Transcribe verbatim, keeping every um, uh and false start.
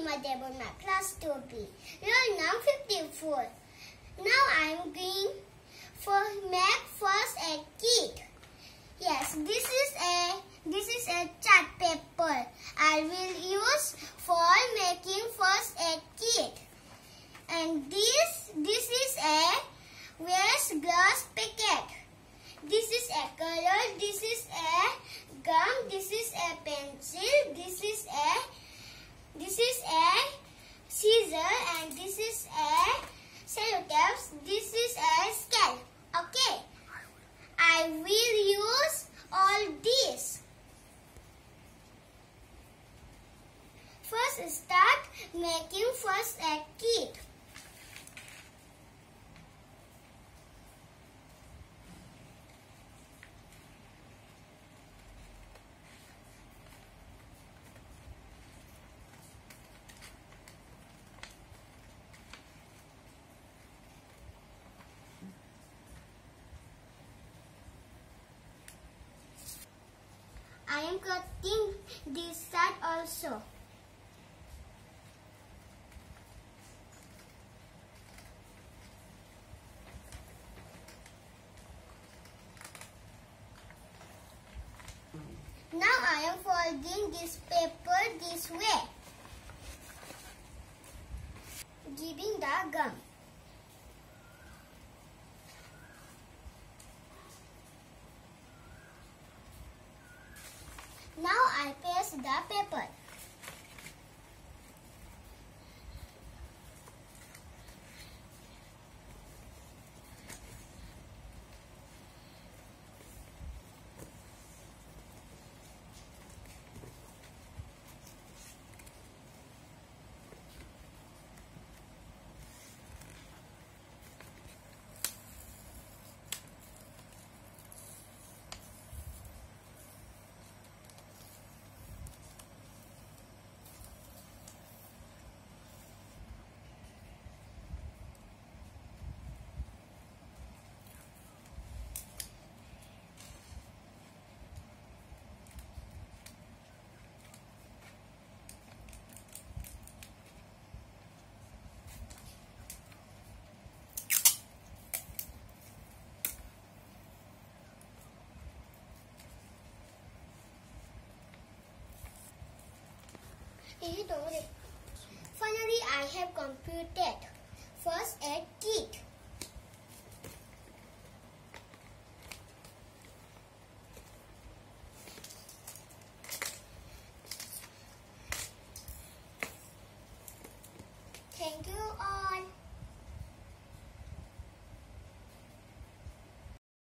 my table, my class topic. Roll number fifty-four. Now I am going for make first aid kit. Yes, this is a this is a chart paper. I will use for making first aid kit. And this this is a waste glass packet. This is a color. This is a gum. This is a pencil. This is a this is a scissor, and this is a sellotape. This is a scale. Okay, I will use all these. First, start making first aid kit. I am cutting this side also. Now I am folding this paper this way, giving the gum. Now I paste the paper. Finally, I have completed first aid kit.